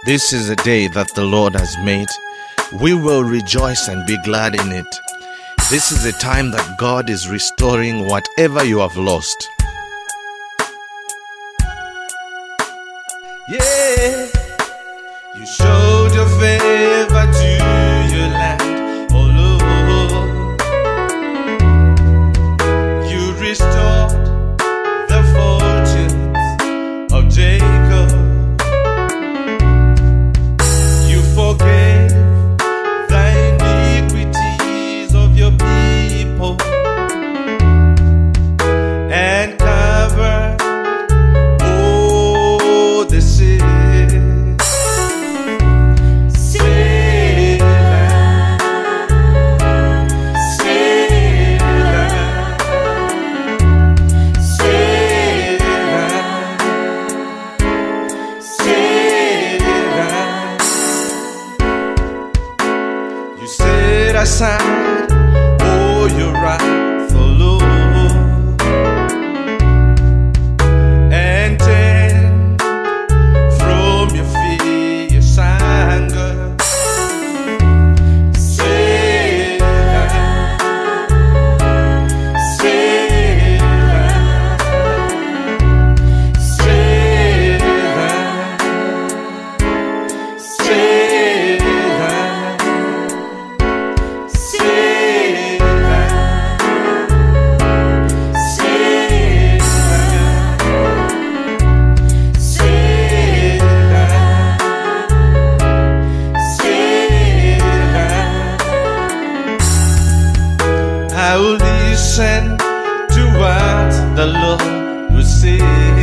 This is a day that the Lord has made. We will rejoice and be glad in it. This is a time that God is restoring whatever you have lost. Yeah, you showed your favor to your land, oh Lord. You restored the fortunes of Jacob. You forgave the iniquities of your people and covered all the sins. You set aside all your wrath, oh Lord, and turned from your fierce anger. Selah, Selah, Selah, Selah. I will listen to what the Lord will say.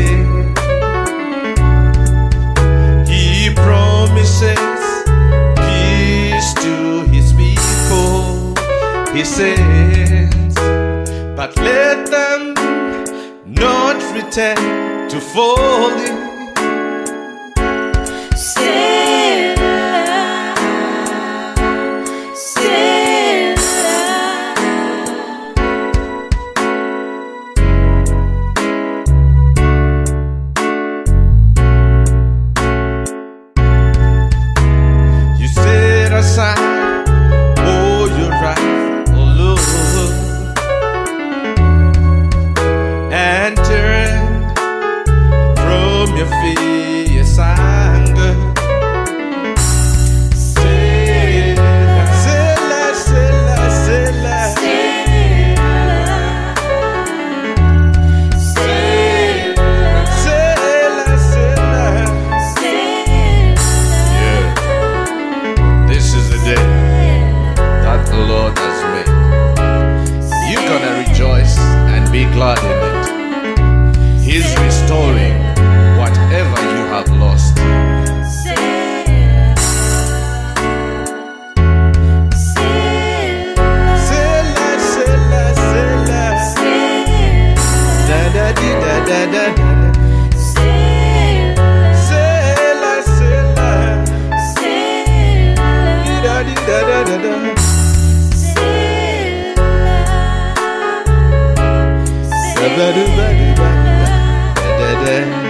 He promises peace to his people. He says, but let them not return to falling. Aside all your wrath, oh Lord, and turn from your fierce anger. Selah, Selah, Selah, Selah, Selah, Selah, Selah. Yeah. This is the day that the Lord has made. You're gonna rejoice and be glad in it. He's restoring whatever you have lost. Selah, Selah, Selah, da da di da da da da. Selah, Selah, da da da da. Selah, da da da da.